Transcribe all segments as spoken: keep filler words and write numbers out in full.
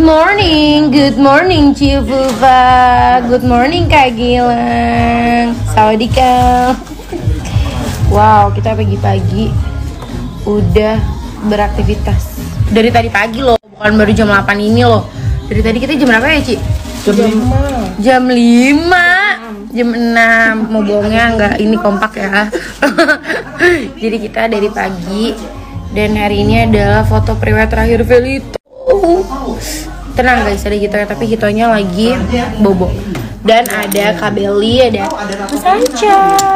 morning, good morning Cifufa, good morning Kak Gilang, sawadikap. Wow, kita pagi-pagi udah beraktivitas dari tadi pagi loh, bukan baru jam delapan ini loh. Dari tadi kita jam berapa ya Ci? Jam lima. Jam lima, jam enam. Mau bohongnya nggak ini kompak ya. Jadi kita dari pagi dan hari ini adalah foto priwet terakhir Velito. Tenang guys, ada gitu ya, tapi hitonya lagi bobo. Dan ada Kabeli, ada Sanca.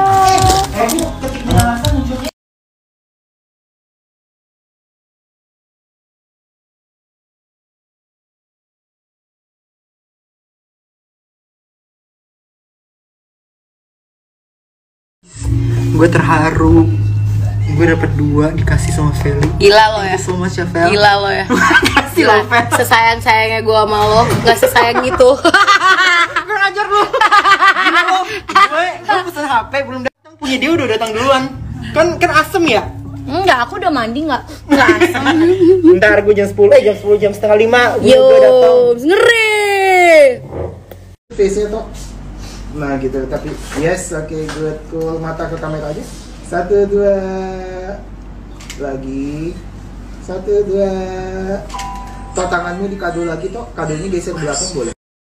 Gue terharu, gue dapet dua dikasih sama Feli. Gila lo ya, so much ya Fel. gila lo ya. Kasih lo Fel. Sesayang sayangnya gue sama lo, nggak sesayang gitu. Gue ngajar lu. Gila lo, gue gue pesen H P belum datang, punya dia udah datang duluan. Kan kan asem ya? Enggak, aku udah mandi nggak, nggak asam. Ntar gue jam sepuluh, eh jam sepuluh jam setengah lima gue Yo, udah datang. ngeri. Face-nya tuh. Nah gitu, tapi yes, oke, okay, good, cool. Mata ke kamera aja. Satu, dua, lagi. Satu, dua. Toh tanganmu di kado lagi toh, kadonya geser belakang boleh.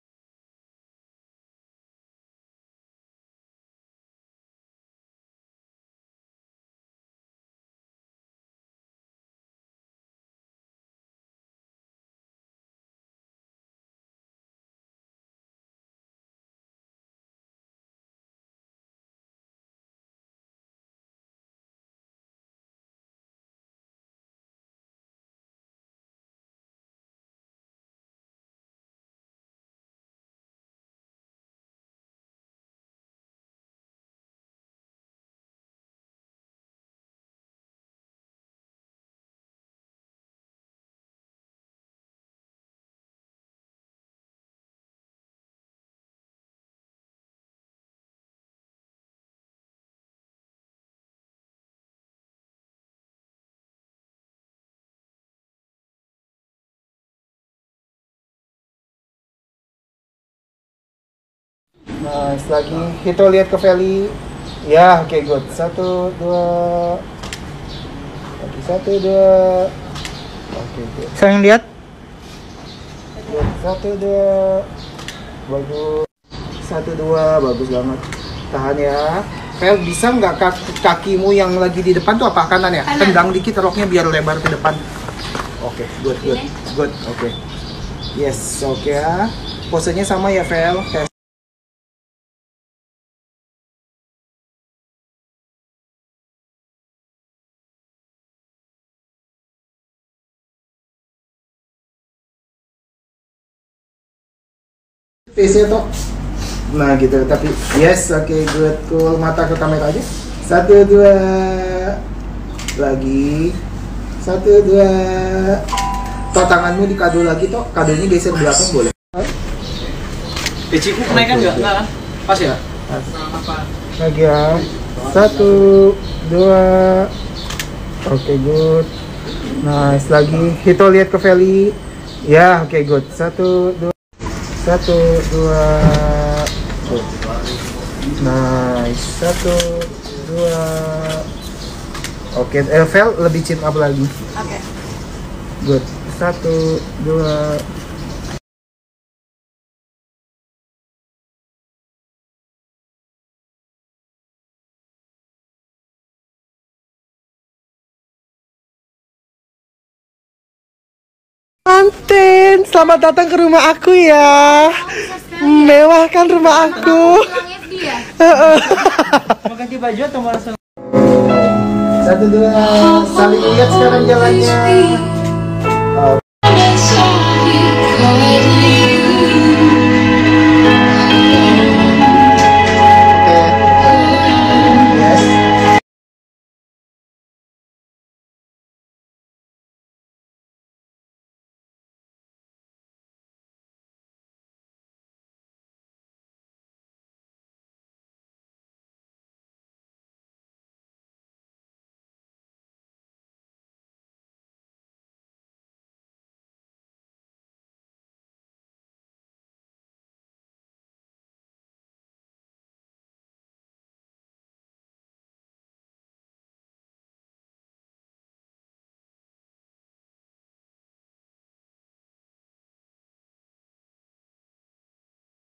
Nice, lagi. Hito lihat ke Feli. Ya, oke, okay, good. Satu, dua. Lagi satu, dua. Oke, okay, good. Sayang lihat. Good. Satu, dua. Bagus. Satu, dua. Bagus banget. Tahan ya. Fel, bisa nggak kaki, kakimu yang lagi di depan tuh apa? Kanan ya? Kanan. Tendang dikit roknya biar lebar ke depan. Oke, okay, good, good. Good, oke. Okay. Yes, oke okay, ya. Posenya sama ya, Fel. Okay. Face-nya tuh. Nah gitu, tapi yes, oke, okay, good, cool. Mata ke kamera aja. Satu, dua. Lagi. Satu, dua. Toh tanganmu di kado lagi toh, kadonya geser belakang boleh. Peciku kenaikan nggak? Nggak kan? Pas ya? Pas. Lagi ya. Satu, dua. Oke, okay, good. Nice, lagi. Hito lihat ke Feli. Ya, oke, okay, good. Satu, dua. Satu, dua. Good. Nice. Satu, dua. Oke, okay. eh, Fel lebih chin up lagi. Oke. Okay. Good. Satu, dua. Manten, selamat datang ke rumah aku ya. Mewah kan rumah aku. Mau ganti baju atau mau langsung? Satu, dua. Saling lihat sekarang jalannya.